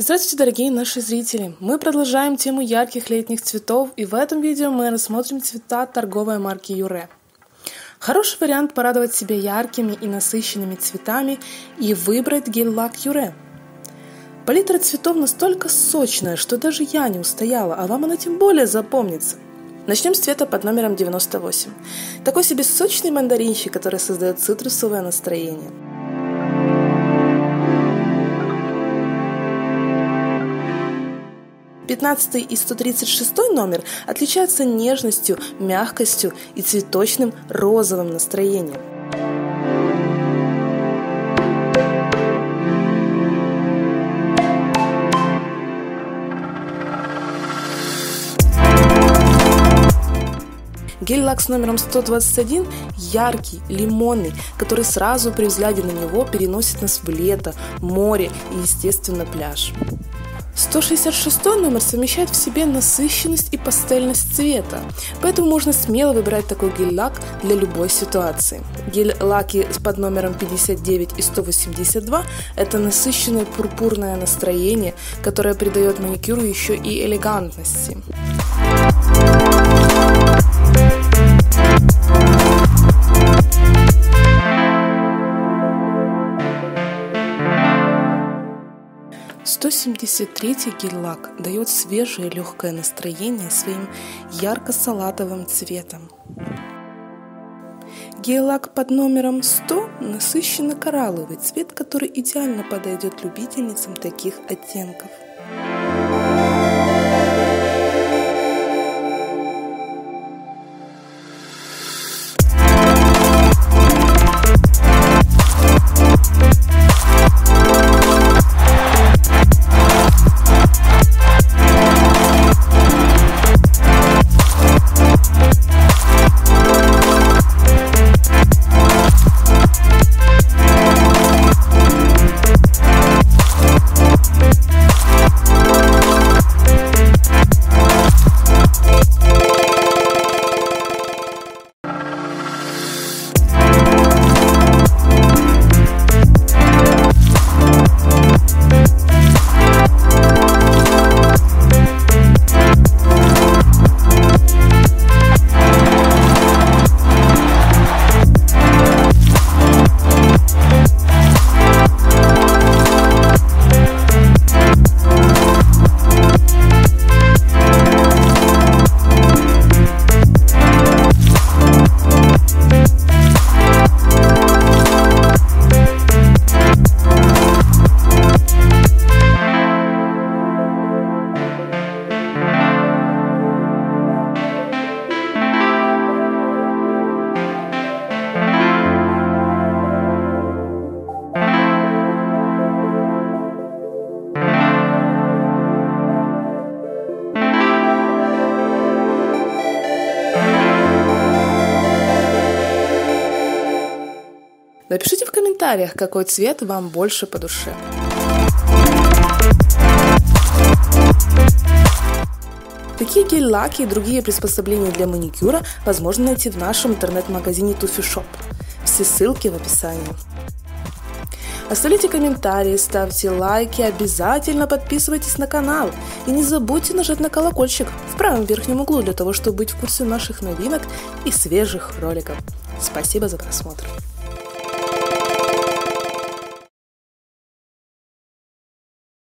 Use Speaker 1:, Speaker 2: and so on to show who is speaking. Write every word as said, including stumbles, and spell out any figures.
Speaker 1: Здравствуйте, дорогие наши зрители! Мы продолжаем тему ярких летних цветов, и в этом видео мы рассмотрим цвета торговой марки Юре. Хороший вариант порадовать себя яркими и насыщенными цветами и выбрать гель-лак Юре. Палитра цветов настолько сочная, что даже я не устояла, а вам она тем более запомнится. Начнем с цвета под номером девяносто восемь. Такой себе сочный мандаринчик, который создает цитрусовое настроение. пятнадцатый и сто тридцать шестой номер отличаются нежностью, мягкостью и цветочным розовым настроением. Гель-лак с номером сто двадцать один яркий, лимонный, который сразу при взгляде на него переносит нас в лето, море и, естественно, пляж. сто шестьдесят шестой номер совмещает в себе насыщенность и пастельность цвета, поэтому можно смело выбирать такой гель-лак для любой ситуации. Гель-лаки под номером пятьдесят девять и сто восемьдесят два – это насыщенное пурпурное настроение, которое придает маникюру еще и элегантности. сто семьдесят третий гель-лак дает свежее легкое настроение своим ярко-салатовым цветом. Гель-лак под номером сто насыщенно коралловый цвет, который идеально подойдет любительницам таких оттенков. Напишите в комментариях, какой цвет вам больше по душе. Такие гель-лаки и другие приспособления для маникюра возможно найти в нашем интернет-магазине Tufi Shop. Все ссылки в описании. Оставляйте комментарии, ставьте лайки, обязательно подписывайтесь на канал и не забудьте нажать на колокольчик в правом верхнем углу для того, чтобы быть в курсе наших новинок и свежих роликов. Спасибо за просмотр!